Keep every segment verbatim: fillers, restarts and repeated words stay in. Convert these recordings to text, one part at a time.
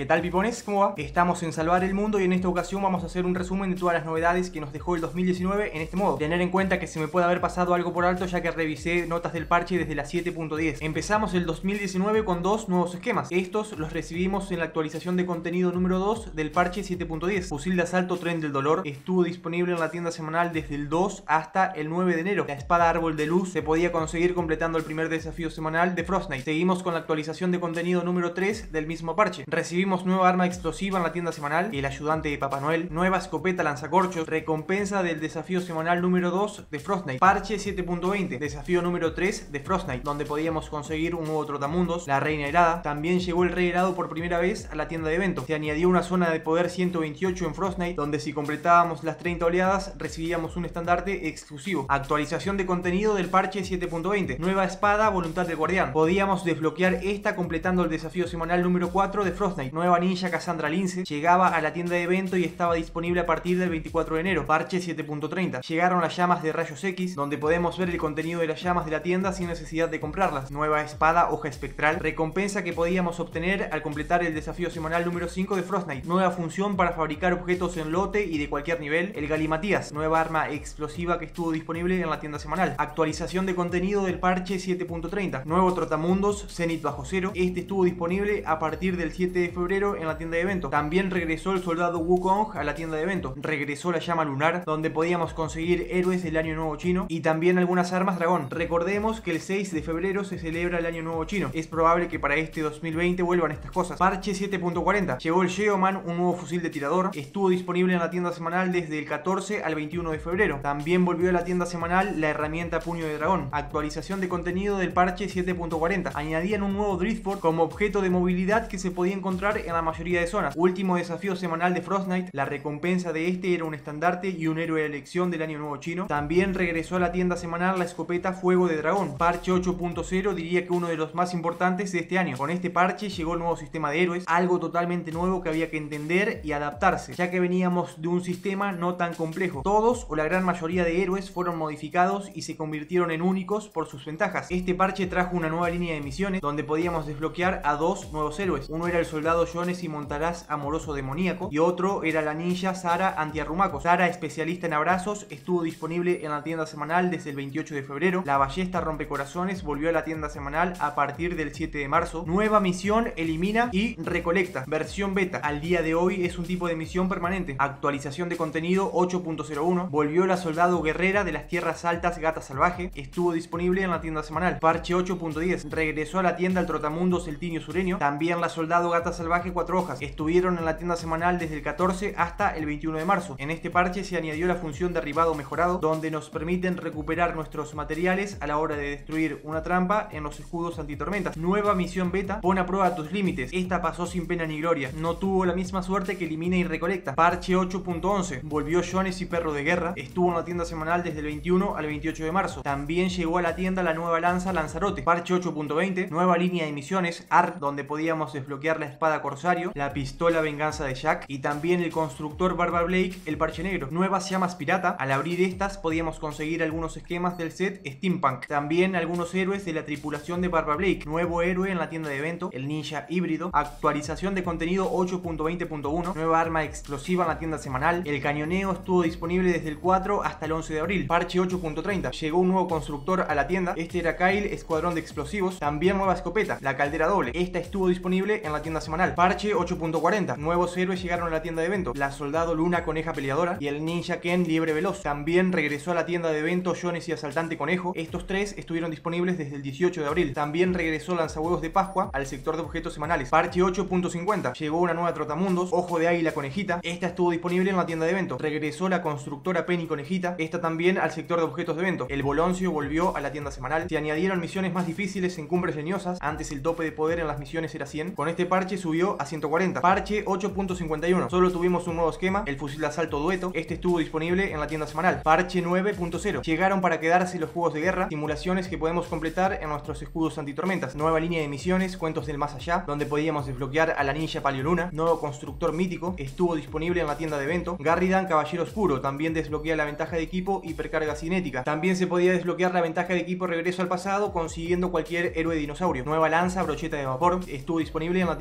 ¿Qué tal, pipones? ¿Cómo va? Estamos en Salvar el Mundo y en esta ocasión vamos a hacer un resumen de todas las novedades que nos dejó el dos mil diecinueve en este modo. Tener en cuenta que se me puede haber pasado algo por alto ya que revisé notas del parche desde la siete punto diez. Empezamos el dos mil diecinueve con dos nuevos esquemas. Estos los recibimos en la actualización de contenido número dos del parche siete punto diez. Fusil de asalto Tren del Dolor estuvo disponible en la tienda semanal desde el dos hasta el nueve de enero. La espada Árbol de Luz se podía conseguir completando el primer desafío semanal de Frost Knight. Seguimos con la actualización de contenido número tres del mismo parche. Recibimos nueva arma explosiva en la tienda semanal, el ayudante de Papá Noel, nueva escopeta lanzacorchos, recompensa del desafío semanal número dos de Frost Knight, parche siete punto veinte, desafío número tres de Frost Knight, donde podíamos conseguir un nuevo trotamundos, la reina helada. También llegó el rey helado por primera vez a la tienda de evento. Se añadió una zona de poder ciento veintiocho en Frost Knight, donde si completábamos las treinta oleadas recibíamos un estandarte exclusivo. Actualización de contenido del parche siete punto veinte, nueva espada voluntad del guardián, podíamos desbloquear esta completando el desafío semanal número cuatro de Frost Knight. Nueva ninja Cassandra Lince llegaba a la tienda de evento y estaba disponible a partir del veinticuatro de enero, parche siete punto treinta. Llegaron las llamas de rayos X, donde podemos ver el contenido de las llamas de la tienda sin necesidad de comprarlas. Nueva espada hoja espectral, recompensa que podíamos obtener al completar el desafío semanal número cinco de Frost Knight. Nueva función para fabricar objetos en lote y de cualquier nivel, el Galimatías, nueva arma explosiva que estuvo disponible en la tienda semanal. Actualización de contenido del parche siete punto treinta, nuevo trotamundos Zenith bajo cero, este estuvo disponible a partir del siete de febrero en la tienda de evento. También regresó el soldado Wukong a la tienda de evento. Regresó la llama lunar, donde podíamos conseguir héroes del año nuevo chino y también algunas armas dragón. Recordemos que el seis de febrero se celebra el año nuevo chino. Es probable que para este dos mil veinte vuelvan estas cosas. Parche siete punto cuarenta. Llegó el Geoman, un nuevo fusil de tirador. Estuvo disponible en la tienda semanal desde el catorce al veintiuno de febrero. También volvió a la tienda semanal la herramienta puño de dragón. Actualización de contenido del parche siete punto cuarenta. Añadían un nuevo Driftford como objeto de movilidad que se podía encontrar en la mayoría de zonas. Último desafío semanal de Frost Knight, la recompensa de este era un estandarte y un héroe de elección del año nuevo chino. También regresó a la tienda semanal la escopeta Fuego de Dragón, parche ocho punto cero, diría que uno de los más importantes de este año. Con este parche llegó el nuevo sistema de héroes, algo totalmente nuevo que había que entender y adaptarse, ya que veníamos de un sistema no tan complejo. Todos o la gran mayoría de héroes fueron modificados y se convirtieron en únicos por sus ventajas. Este parche trajo una nueva línea de misiones donde podíamos desbloquear a dos nuevos héroes. Uno era el soldado Jones y Montaraz amoroso demoníaco y otro era la ninja Sara antiarrumaco. Sara, especialista en abrazos, estuvo disponible en la tienda semanal desde el veintiocho de febrero. La ballesta rompecorazones volvió a la tienda semanal a partir del siete de marzo. Nueva misión, elimina y recolecta, versión beta. Al día de hoy es un tipo de misión permanente. Actualización de contenido ocho punto cero uno. Volvió la soldado guerrera de las tierras altas Gata Salvaje. Estuvo disponible en la tienda semanal. Parche ocho punto diez. Regresó a la tienda el trotamundos El Tiño Sureño. También la soldado Gata Salvaje cuatro hojas. Estuvieron en la tienda semanal desde el catorce hasta el veintiuno de marzo. En este parche se añadió la función derribado mejorado, donde nos permiten recuperar nuestros materiales a la hora de destruir una trampa en los escudos antitormentas. Nueva misión beta, pon a prueba tus límites. Esta pasó sin pena ni gloria. No tuvo la misma suerte que elimina y recolecta. Parche ocho punto once. Volvió Jones y Perro de Guerra. Estuvo en la tienda semanal desde el veintiuno al veintiocho de marzo. También llegó a la tienda la nueva lanza Lanzarote. Parche ocho punto veinte. Nueva línea de misiones, A R, donde podíamos desbloquear la espada Corsario, la pistola Venganza de Jack y también el constructor Barba Blake, el parche negro. Nuevas llamas pirata. Al abrir estas podíamos conseguir algunos esquemas del set Steampunk. También algunos héroes de la tripulación de Barba Blake. Nuevo héroe en la tienda de evento, el ninja híbrido. Actualización de contenido ocho punto veinte punto uno. Nueva arma explosiva en la tienda semanal. El cañoneo estuvo disponible desde el cuatro hasta el once de abril. Parche ocho punto treinta. Llegó un nuevo constructor a la tienda. Este era Kyle, escuadrón de explosivos. También nueva escopeta, la caldera doble. Esta estuvo disponible en la tienda semanal. Parche ocho punto cuarenta. Nuevos héroes llegaron a la tienda de evento. La soldado Luna Coneja Peleadora y el ninja Ken Liebre Veloz. También regresó a la tienda de evento Jones y Asaltante Conejo. Estos tres estuvieron disponibles desde el dieciocho de abril. También regresó Lanzahuevos de Pascua al sector de objetos semanales. Parche ocho punto cincuenta. Llegó una nueva trotamundos, Ojo de Águila Conejita. Esta estuvo disponible en la tienda de evento. Regresó la constructora Penny Conejita. Esta también al sector de objetos de evento. El Boloncio volvió a la tienda semanal. Se añadieron misiones más difíciles en cumbres leñosas. Antes el tope de poder en las misiones era cien. Con este parche subió a ciento cuarenta. Parche ocho punto cincuenta y uno. Solo tuvimos un nuevo esquema, el fusil de asalto Dueto. Este estuvo disponible en la tienda semanal. Parche nueve punto cero. Llegaron para quedarse los juegos de guerra, simulaciones que podemos completar en nuestros escudos antitormentas. Nueva línea de misiones, cuentos del más allá, donde podíamos desbloquear a la ninja Paleoluna. Nuevo constructor mítico, estuvo disponible en la tienda de evento. Garridan Caballero Oscuro, también desbloquea la ventaja de equipo hipercarga cinética. También se podía desbloquear la ventaja de equipo regreso al pasado consiguiendo cualquier héroe dinosaurio. Nueva lanza Brocheta de Vapor, estuvo disponible en la tienda semanal.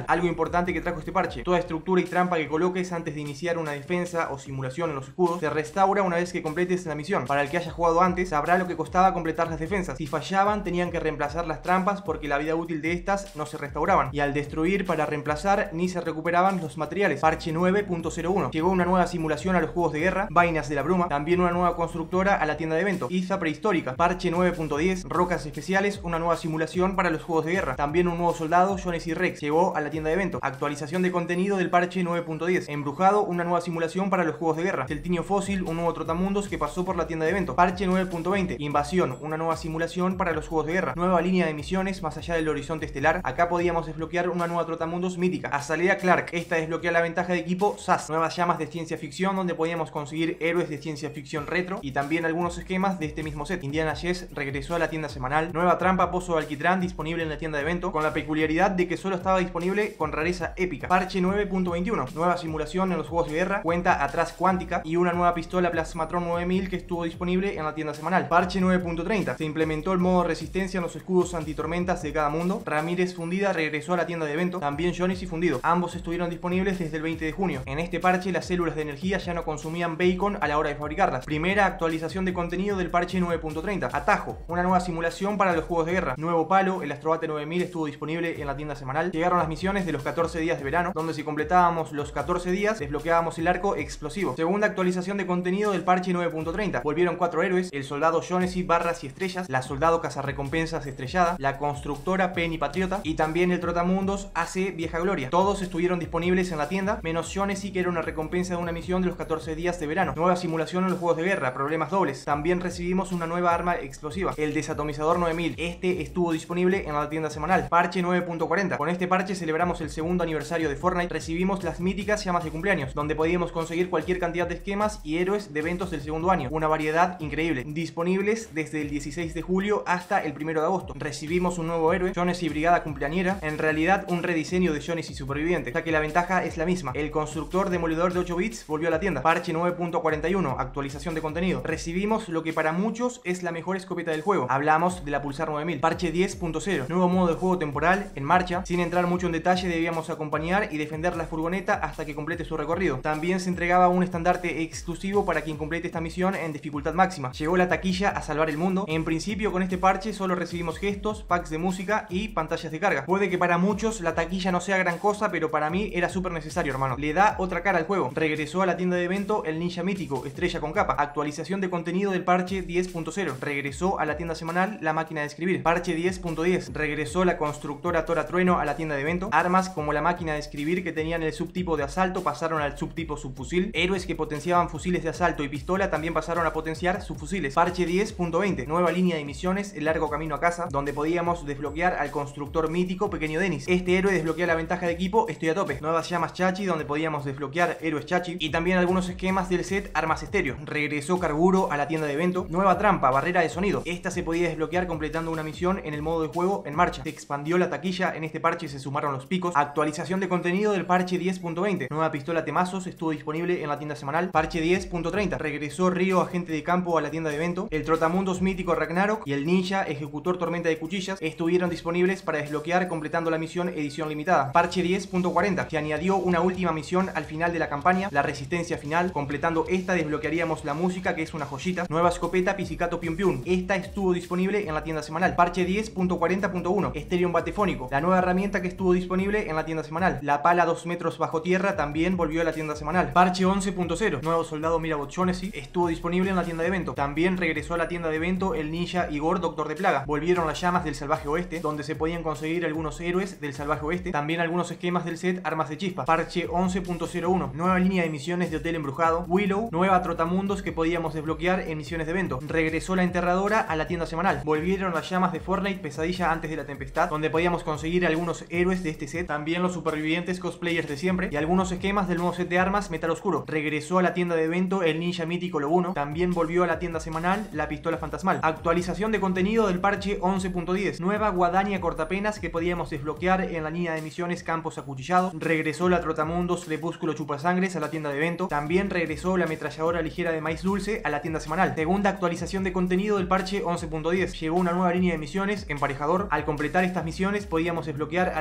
Algo importante que trajo este parche: toda estructura y trampa que coloques antes de iniciar una defensa o simulación en los escudos se restaura una vez que completes la misión. Para el que haya jugado antes sabrá lo que costaba completar las defensas. Si fallaban tenían que reemplazar las trampas porque la vida útil de estas no se restauraban, y al destruir para reemplazar ni se recuperaban los materiales. Parche nueve punto cero uno. Llegó una nueva simulación a los juegos de guerra, Vainas de la Bruma. También una nueva constructora a la tienda de evento, Iza prehistórica. Parche nueve punto diez. Rocas especiales, una nueva simulación para los juegos de guerra. También un nuevo soldado, Jones y Rex, llegó a la tienda de evento. Actualización de contenido del parche nueve punto diez. Embrujado, una nueva simulación para los juegos de guerra. Celtinio fósil, un nuevo trotamundos que pasó por la tienda de evento. Parche nueve punto veinte. Invasión, una nueva simulación para los juegos de guerra. Nueva línea de misiones más allá del horizonte estelar. Acá podíamos desbloquear una nueva trotamundos mítica, Azalea Clark. Esta desbloquea la ventaja de equipo S A S. Nuevas llamas de ciencia ficción donde podíamos conseguir héroes de ciencia ficción retro y también algunos esquemas de este mismo set. Indiana Jess regresó a la tienda semanal. Nueva trampa Pozo de Alquitrán disponible en la tienda de evento, con la peculiaridad de que solo estaba disponible con rareza épica. Parche nueve punto veintiuno. Nueva simulación en los juegos de guerra, cuenta atrás cuántica y una nueva pistola Plasmatron nueve mil que estuvo disponible en la tienda semanal. Parche nueve punto treinta. Se implementó el modo resistencia en los escudos antitormentas de cada mundo. Ramírez fundida regresó a la tienda de evento. También Jones y fundido. Ambos estuvieron disponibles desde el veinte de junio. En este parche las células de energía ya no consumían bacon a la hora de fabricarlas. Primera actualización de contenido del parche nueve punto treinta. Atajo, una nueva simulación para los juegos de guerra. Nuevo palo, el Astrobate nueve mil estuvo disponible en la tienda semanal. Llegaron las misiones de los catorce días de verano, donde si completábamos los catorce días desbloqueábamos el arco explosivo. Segunda actualización de contenido del parche nueve punto treinta. Volvieron cuatro héroes: el soldado Jonesy barras y estrellas, la soldado cazarrecompensas estrellada, la constructora Penny Patriota y también el trotamundos A C Vieja Gloria. Todos estuvieron disponibles en la tienda, menos Jonesy, que era una recompensa de una misión de los catorce días de verano. Nueva simulación en los juegos de guerra, problemas dobles. También recibimos una nueva arma explosiva, el desatomizador nueve mil. Este estuvo disponible en la tienda semanal. Parche nueve punto cuarenta. Con este parche celebramos el segundo aniversario de Fortnite. Recibimos las míticas llamas de cumpleaños, donde podíamos conseguir cualquier cantidad de esquemas y héroes de eventos del segundo año. Una variedad increíble, disponibles desde el dieciséis de julio hasta el primero de agosto. Recibimos un nuevo héroe, Jones y Brigada Cumpleañera. En realidad un rediseño de Jones y Superviviente, ya que la ventaja es la misma. El constructor demoledor de ocho bits volvió a la tienda. Parche nueve punto cuarenta y uno. Actualización de contenido. Recibimos lo que para muchos es la mejor escopeta del juego. Hablamos de la Pulsar nueve mil. Parche diez punto cero. Nuevo modo de juego temporal en marcha. Sin entrar mucho en detalle, debíamos acompañar y defender la furgoneta hasta que complete su recorrido. También se entregaba un estandarte exclusivo para quien complete esta misión en dificultad máxima. Llegó la taquilla a salvar el mundo. En principio con este parche solo recibimos gestos, packs de música y pantallas de carga. Puede que para muchos la taquilla no sea gran cosa, pero para mí era súper necesario, hermano. Le da otra cara al juego. Regresó a la tienda de evento el ninja mítico, estrella con capa. Actualización de contenido del parche diez punto cero. Regresó a la tienda semanal la máquina de escribir. Parche diez punto diez. Regresó la constructora Tora Trueno a la tienda de evento. Armas como la máquina de escribir que tenían el subtipo de asalto pasaron al subtipo subfusil. Héroes que potenciaban fusiles de asalto y pistola también pasaron a potenciar subfusiles. Parche diez punto veinte. Nueva línea de misiones, el largo camino a casa, donde podíamos desbloquear al constructor mítico Pequeño Dennis. Este héroe desbloquea la ventaja de equipo Estoy a tope. Nuevas llamas Chachi, donde podíamos desbloquear héroes Chachi y también algunos esquemas del set Armas Estéreo. Regresó Carburo a la tienda de evento. Nueva trampa, barrera de sonido. Esta se podía desbloquear completando una misión en el modo de juego en marcha. Se expandió la taquilla, en este parche se sumaron los picos. Actualización de contenido del parche diez punto veinte. Nueva pistola Temazos estuvo disponible en la tienda semanal. Parche diez punto treinta. Regresó Río agente de campo a la tienda de evento. El trotamundos mítico Ragnarok y el ninja ejecutor tormenta de cuchillas estuvieron disponibles para desbloquear completando la misión edición limitada. Parche diez punto cuarenta. Se añadió una última misión al final de la campaña, la resistencia final. Completando esta desbloquearíamos la música, que es una joyita. Nueva escopeta Pizzicato Pium Pium. Esta estuvo disponible en la tienda semanal. Parche diez punto cuarenta punto uno. Esterion Batefónico. La nueva herramienta que estuvo disponible en la tienda semanal. La pala dos metros bajo tierra también volvió a la tienda semanal. Parche once punto cero. Nuevo soldado Mirabot Jonesy estuvo disponible en la tienda de evento. También regresó a la tienda de evento el ninja Igor Doctor de Plaga. Volvieron las llamas del salvaje oeste, donde se podían conseguir algunos héroes del salvaje oeste. También algunos esquemas del set Armas de Chispa. Parche once punto cero uno. Nueva línea de misiones de Hotel Embrujado. Willow. Nueva trotamundos que podíamos desbloquear en misiones de evento. Regresó la enterradora a la tienda semanal. Volvieron las llamas de Fortnite Pesadilla antes de la tempestad, donde podíamos conseguir algunos héroes de este set. También los supervivientes cosplayers de siempre y algunos esquemas del nuevo set de armas Metal Oscuro. Regresó a la tienda de evento el ninja mítico Lo uno. También volvió a la tienda semanal la pistola fantasmal. Actualización de contenido del parche once punto diez. Nueva guadaña cortapenas que podíamos desbloquear en la línea de misiones Campos Acuchillados. Regresó la trotamundos Crepúsculo Chupasangres a la tienda de evento. También regresó la ametralladora ligera de maíz dulce a la tienda semanal. Segunda actualización de contenido del parche once punto diez. Llegó una nueva línea de misiones Emparejador. Al completar estas misiones podíamos desbloquear a la nueva construcción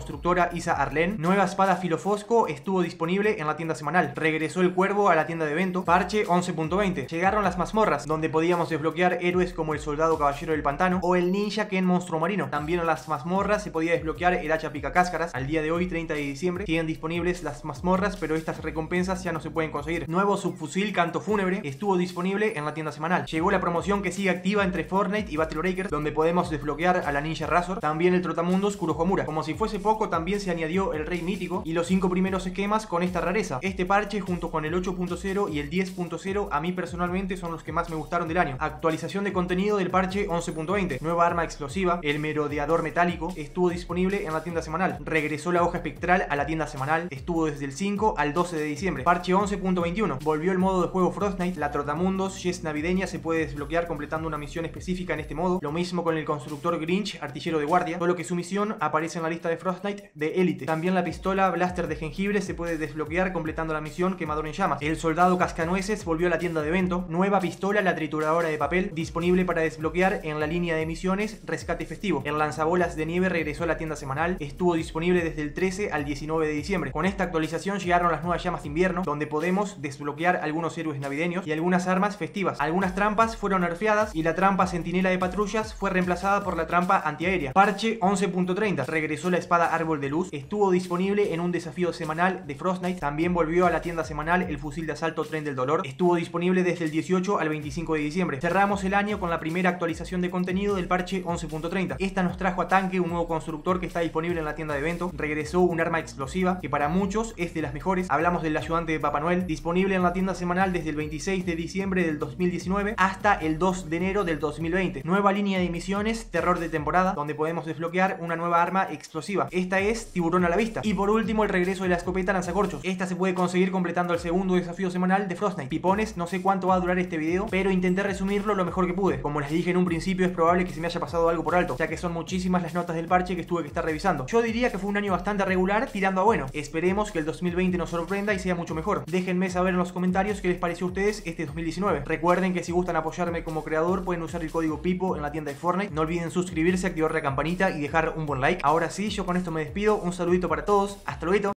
constructora Isa Arlen. Nueva espada Filofosco estuvo disponible en la tienda semanal. Regresó el Cuervo a la tienda de evento. Parche once punto veinte. Llegaron las mazmorras, donde podíamos desbloquear héroes como el Soldado Caballero del Pantano o el Ninja Ken Monstruo Marino. También en las mazmorras se podía desbloquear el hacha pica cáscaras. Al día de hoy, treinta de diciembre, siguen disponibles las mazmorras, pero estas recompensas ya no se pueden conseguir. Nuevo subfusil Canto Fúnebre estuvo disponible en la tienda semanal. Llegó la promoción que sigue activa entre Fortnite y Battle Breakers, donde podemos desbloquear a la Ninja Razor. También el Trotamundos Kurohomura. Como si fuese poco, también se añadió el Rey Mítico y los cinco primeros esquemas con esta rareza. Este parche junto con el ocho punto cero y el diez punto cero a mí personalmente son los que más me gustaron del año. Actualización de contenido del parche once punto veinte. Nueva arma explosiva, el Merodeador Metálico, estuvo disponible en la tienda semanal. Regresó la hoja espectral a la tienda semanal. Estuvo desde el cinco al doce de diciembre. Parche once punto veintiuno. Volvió el modo de juego Frostnite. La Trotamundos Yes navideña se puede desbloquear completando una misión específica en este modo. Lo mismo con el constructor Grinch, artillero de guardia, solo que su misión aparece en la lista de Frostnite de élite. También la pistola Blaster de jengibre se puede desbloquear completando la misión Quemador en llamas. El soldado Cascanueces volvió a la tienda de evento. Nueva pistola, la trituradora de papel, disponible para desbloquear en la línea de misiones Rescate Festivo. El lanzabolas de nieve regresó a la tienda semanal. Estuvo disponible desde el trece al diecinueve de diciembre. Con esta actualización llegaron las nuevas llamas de invierno, donde podemos desbloquear algunos héroes navideños y algunas armas festivas. Algunas trampas fueron nerfeadas y la trampa centinela de patrullas fue reemplazada por la trampa antiaérea. Parche once punto treinta. Regresó la espada Árbol de Luz. Estuvo disponible en un desafío semanal de Frostnite. También volvió a la tienda semanal el fusil de asalto Tren del Dolor. Estuvo disponible desde el dieciocho al veinticinco de diciembre. Cerramos el año con la primera actualización de contenido del parche once punto treinta. Esta nos trajo a Tanque, un nuevo constructor que está disponible en la tienda de evento. Regresó un arma explosiva que para muchos es de las mejores. Hablamos del ayudante de Papá Noel, disponible en la tienda semanal desde el veintiséis de diciembre del dos mil diecinueve hasta el dos de enero del dos mil veinte. Nueva línea de misiones, terror de temporada, donde podemos desbloquear una nueva arma explosiva. Esta es Tiburón a la Vista. Y por último, el regreso de la escopeta lanzacorchos. Esta se puede conseguir completando el segundo desafío semanal de Frostnite. Pipones, no sé cuánto va a durar este video, pero intenté resumirlo lo mejor que pude. Como les dije en un principio, es probable que se me haya pasado algo por alto, ya que son muchísimas las notas del parche que tuve que estar revisando. Yo diría que fue un año bastante regular, tirando a bueno. Esperemos que el dos mil veinte nos sorprenda y sea mucho mejor. Déjenme saber en los comentarios qué les pareció a ustedes este dos mil diecinueve. Recuerden que si gustan apoyarme como creador, pueden usar el código Pipo en la tienda de Fortnite. No olviden suscribirse, activar la campanita y dejar un buen like. Ahora sí, yo con esto me despido. Un saludito para todos. Hasta luego.